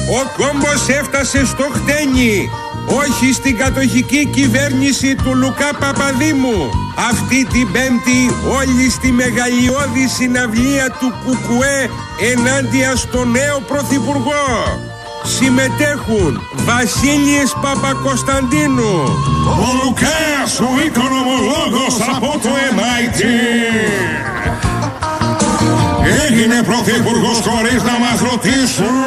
Ο κόμπος έφτασε στο χτένι, όχι στην κατοχική κυβέρνηση του Λουκά Παπαδήμου. Αυτή την Πέμπτη όλοι στη μεγαλειώδη συναυλία του Κουκουέ ενάντια στο νέο πρωθυπουργό. Συμμετέχουν Βασίλης Παπακοσταντίνου, ο Λουκάς ο οικονομολόγος από το MIT. Έγινε πρωθυπουργός χωρίς να μας ρωτήσουν.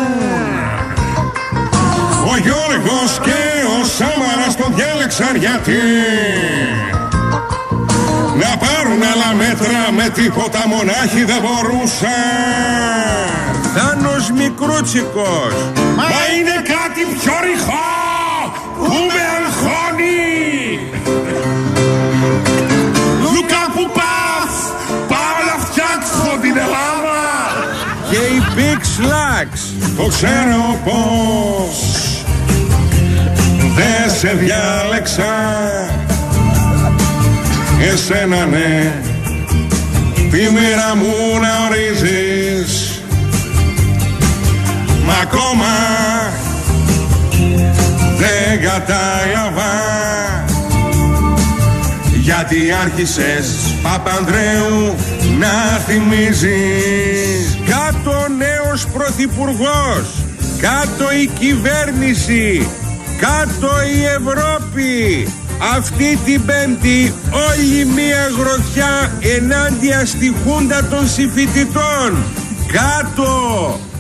Ο Γιώργος και ο Σάμαρας τον διάλεξαν γιατί να πάρουν άλλα μέτρα με τίποτα μονάχοι δεν μπορούσαν. Θάνος Μικρούτσικος, μα είναι κάτι πιο ρηχό που με αγχώνει. Λουκά που πας, πάω να φτιάξω την Ελλάδα. Και η Big Slacks, το ξέρω πως δεν σε διάλεξα. Εσένα ναι, τη μοίρα μου να ορίζεις, μα ακόμα δεν κατάλαβα γιατί άρχισες Παπανδρέου να θυμίζεις. κάτω νέος πρωθυπουργός, κάτω η κυβέρνηση, κάτω η Ευρώπη. Αυτή την Πέμπτη όλη μία γροθιά ενάντια στη χούντα των συμφοιτητών. Κάτω!